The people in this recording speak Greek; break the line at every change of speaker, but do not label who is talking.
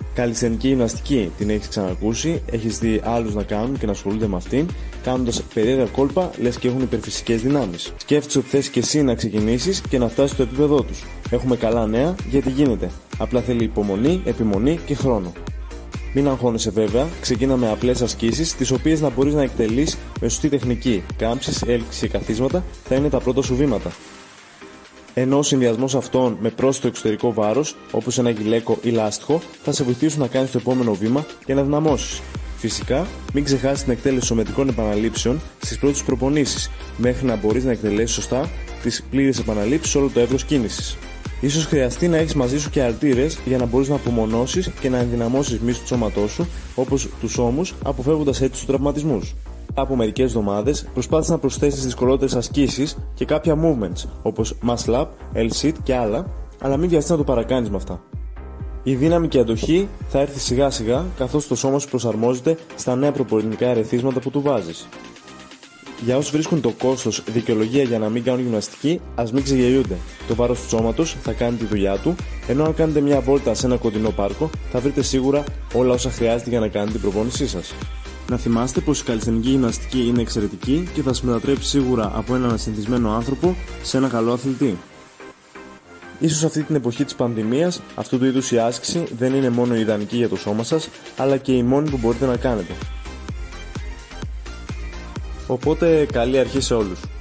Καλλισθενική γυμναστική την έχεις ξανακούσει, έχεις δει άλλους να κάνουν και να ασχολούνται με αυτήν, κάνοντας περίεργα κόλπα λες και έχουν υπερφυσικές δυνάμεις. Σκέφτεσαι ότι θες και εσύ να ξεκινήσεις και να φτάσεις στο επίπεδό τους. Έχουμε καλά νέα γιατί γίνεται. Απλά θέλει υπομονή, επιμονή και χρόνο. Μην αγχώνεσαι βέβαια, ξεκίνα με απλές ασκήσεις, τις οποίες να μπορείς να εκτελείς με σωστή τεχνική. Κάμψεις, έλξεις και καθίσματα θα είναι τα πρώτα σου βήματα. Ενώ ο συνδυασμός αυτών με πρόσθετο εξωτερικό βάρος, όπως ένα γυλαίκο ή λάστιχο, θα σε βοηθήσουν να κάνεις το επόμενο βήμα και να δυναμώσεις. Φυσικά, μην ξεχάσεις την εκτέλεση ισομετρικών επαναλήψεων στις πρώτες προπονήσεις, μέχρι να μπορείς να εκτελέσεις σωστά τις πλήρες επαναλήψεις σε όλο το εύρος κίνησης. Ίσως χρειαστεί να έχεις μαζί σου και αρτήρες για να μπορείς να απομονώσεις και να ενδυναμώσεις μυς του σώματός σου, όπως τους ώμους, αποφεύγοντας έτσι τους τραυματισμούς. Από μερικές εβδομάδες προσπάθησε να προσθέσεις δυσκολότερες ασκήσεις και κάποια movements όπως muscle up, L-sit και άλλα, αλλά μην βιαστείς να το παρακάνεις με αυτά. Η δύναμη και η αντοχή θα έρθει σιγά σιγά καθώς το σώμα σου προσαρμόζεται στα νέα προπονητικά ερεθίσματα που του βάζεις. Για όσους βρίσκουν το κόστος δικαιολογία για να μην κάνουν γυμναστική, ας μην ξεγελιούνται. Το βάρος του σώματος θα κάνει τη δουλειά του, ενώ αν κάνετε μια βόλτα σε ένα κοντινό πάρκο, θα βρείτε σίγουρα όλα όσα χρειάζεται για να κάνετε την προπόνησή σας. Να θυμάστε πως η καλλισθενική γυμναστική είναι εξαιρετική και θα σας μετατρέψει σίγουρα από έναν ασυνηθισμένο άνθρωπο σε ένα καλό αθλητή. Ίσως αυτή την εποχή της πανδημίας, αυτού του είδους η άσκηση δεν είναι μόνο ιδανική για το σώμα σας, αλλά και η μόνη που μπορείτε να κάνετε. Οπότε καλή αρχή σε όλους.